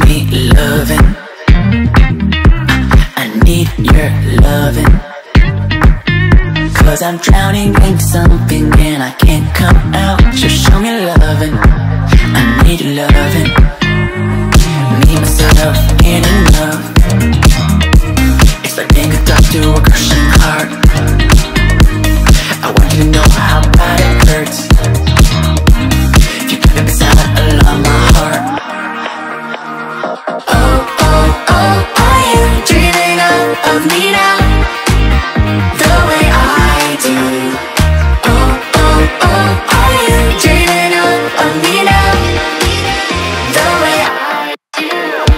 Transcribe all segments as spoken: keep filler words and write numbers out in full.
me loving. I need your loving, 'cause I'm drowning in something and I can't come out. Just show me loving, I need loving. Me, myself, and enough. It's like being a dog to a crushing heart. I want you to know how bad it hurts. You got me sound along my heart. Oh, oh, oh, are you dreaming of, of me now? The way I do. Oh, oh, oh, are you dreaming of, of me now? The way I do.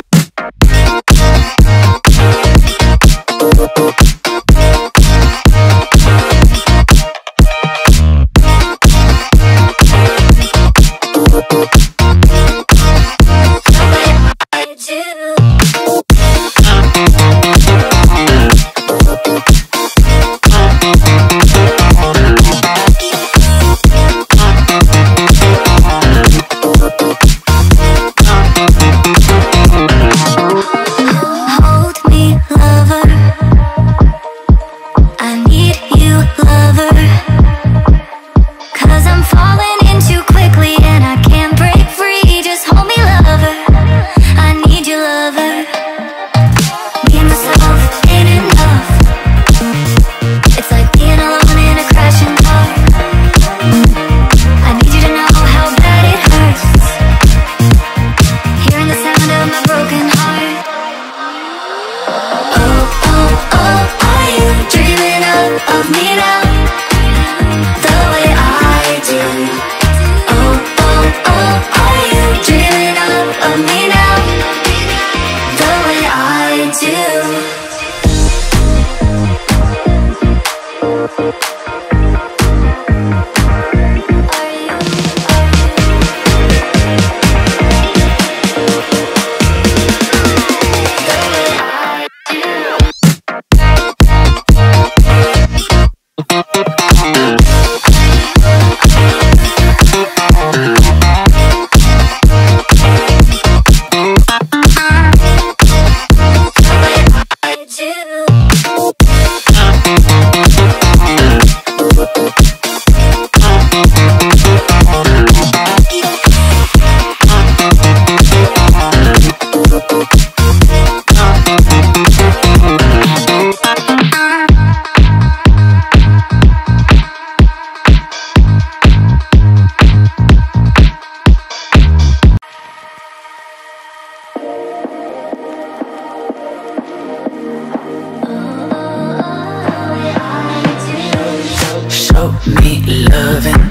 Show me loving,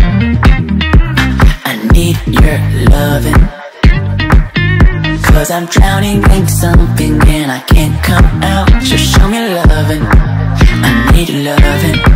I need your loving, 'cause I'm drowning in something and I can't come out. Just show me loving, I need loving.